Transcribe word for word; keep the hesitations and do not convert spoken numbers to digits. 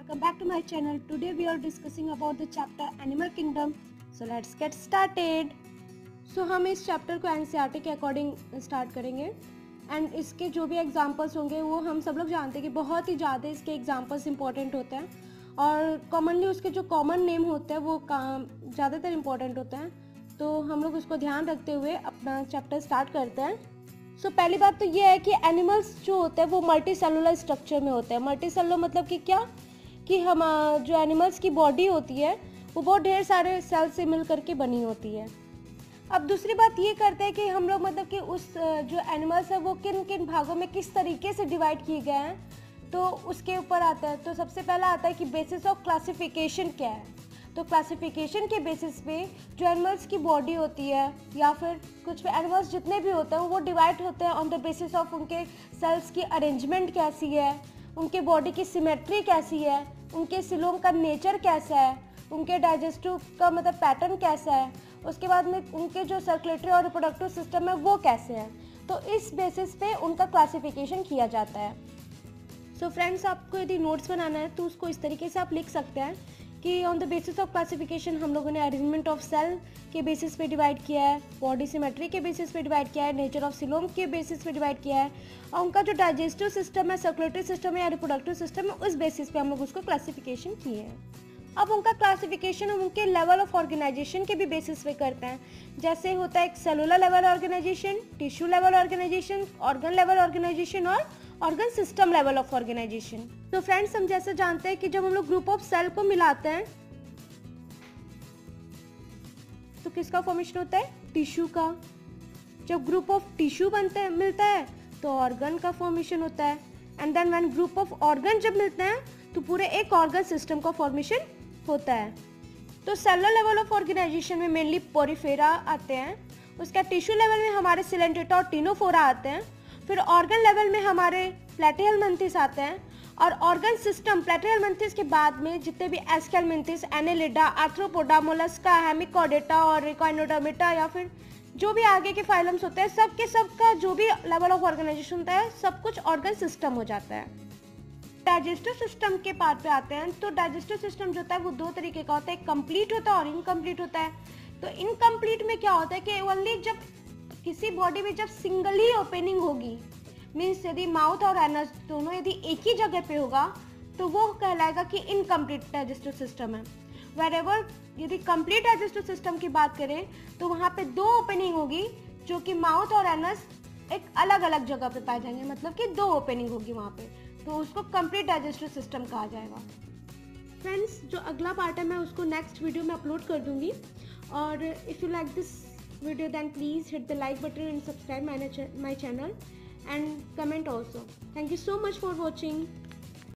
welcome back to my channel. Today we are discussing about the chapter Animal Kingdom. So let's get started. So हम इस chapter को NCERT के according start करेंगे and इसके जो भी एग्जांपल्स होंगे वो हम सब लोग जानते हैं कि बहुत ही ज़्यादा इसके एग्जांपल्स इंपॉर्टेंट होते हैं और कॉमनली उसके जो कॉमन नेम होते हैं वो ज़्यादातर इंपॉर्टेंट होते हैं, तो हम लोग उसको ध्यान रखते हुए अपना चैप्टर स्टार्ट करते हैं. सो so, पहली बात तो ये है कि एनिमल्स जो होते हैं वो मल्टी सेलुलर स्ट्रक्चर में होते हैं. मल्टी सेलुलर मतलब कि क्या कि हम जो एनिमल्स की बॉडी होती है वो बहुत ढेर सारे सेल से मिल करके बनी होती है. अब दूसरी बात ये करते हैं कि हम लोग मतलब कि उस जो एनिमल्स है वो किन किन भागों में किस तरीके से डिवाइड किए गए हैं, तो उसके ऊपर आता है. तो सबसे पहला आता है कि बेसिस ऑफ क्लासिफिकेशन क्या है. तो क्लासिफिकेशन के बेसिस पे जो एनिमल्स की बॉडी होती है या फिर कुछ एनिमल्स जितने भी होते हैं वो डिवाइड होते हैं ऑन द बेसिस ऑफ उनके सेल्स की अरेंजमेंट कैसी है, उनके बॉडी की सिमेट्री कैसी है, उनके सिलोम का नेचर कैसा है, उनके डाइजेस्टिव का मतलब पैटर्न कैसा है, उसके बाद में उनके जो सर्कुलेटरी और रिप्रोडक्टिव सिस्टम है वो कैसे हैं. तो इस बेसिस पे उनका क्लासिफिकेशन किया जाता है. सो so फ्रेंड्स, आपको यदि नोट्स बनाना है तो उसको इस तरीके से आप लिख सकते हैं कि on the basis of classification हम लोगों ने अरेंजमेंट ऑफ सेल के बेसिस पे डिवाइड किया है, बॉडी सिमेट्री के बेसिस पे डिवाइड किया है, नेचर ऑफ सिलोम के बेसिस पे डिवाइड किया है, और उनका जो डाइजेस्टिव सिस्टम है, सर्कुलेटरी सिस्टम है या रिप्रोडक्टिव सिस्टम है उस बेसिस पे हम लोग उसको क्लासिफिकेशन किए हैं. अब उनका क्लासिफिकेशन हम उनके लेवल ऑफ ऑर्गेनाइजेशन के भी बेसिस पे करते हैं. जैसे होता है एक cellular level organisation, tissue level organisation, organ level organisation और organ system level of organisation. तो फ्रेंड्स, हम जैसे जानते हैं कि जब हम लोग ग्रुप ऑफ सेल को मिलाते हैं तो किसका फॉर्मेशन होता है, टिश्यू का. जब ग्रुप ऑफ टिश्यू बनते हैं मिलता है तो ऑर्गन का फॉर्मेशन होता है. And then when group of organ जब मिलते हैं तो पूरे एक ऑर्गन सिस्टम का फॉर्मेशन होता है. तो सेलुलर लेवल ऑफ ऑर्गेनाइजेशन में मेनली पोरिफेरा आते हैं, उसका टिश्यू लेवल में हमारे सिलेंट्रेटा और टिनोफोरा आते हैं, फिर ऑर्गन लेवल में हमारे प्लेटिहेलमिन्थिस आते हैं, और ऑर्गन सिस्टम प्लेटिहेलमिन्थिस के बाद में जितने भी Aschelminthes, Annelida, Arthropoda, Mollusca, Hemichordata और रिकोइनोडर्मेटा या फिर जो भी आगे के फाइलम्स होते हैं सब के सब का जो भी लेवल ऑफ ऑर्गेनाइजेशन होता है सब कुछ ऑर्गन सिस्टम हो जाता है. डाइजेस्टिव सिस्टम के पार्ट पे आते हैं. तो डाइजेस्टिव सिस्टम जो होता है वो दो तरीके का होता है, कंप्लीट होता है और इनकम्प्लीट होता है. तो इनकम्प्लीट में क्या होता है कि ओनली जब किसी बॉडी में जब सिंगल ही ओपनिंग होगी, मीन्स यदि माउथ और एनस दोनों यदि एक ही जगह पे होगा तो वो कहलाएगा कि इनकम्प्लीट डाइजेस्टिव सिस्टम है. वेरेवर यदि कंप्लीट डाइजेस्टिव सिस्टम की बात करें तो वहाँ पे दो ओपनिंग होगी जो कि माउथ और एनस एक अलग अलग जगह पे पाए जाएंगे, मतलब कि दो ओपनिंग होगी वहाँ पे, तो उसको कंप्लीट डाइजेस्टिव सिस्टम कहा जाएगा. फ्रेंड्स, जो अगला पार्ट है मैं उसको नेक्स्ट वीडियो में अपलोड कर दूंगी. और if you like this video then please hit the like button and subscribe my, my channel and comment also. Thank you so much for watching.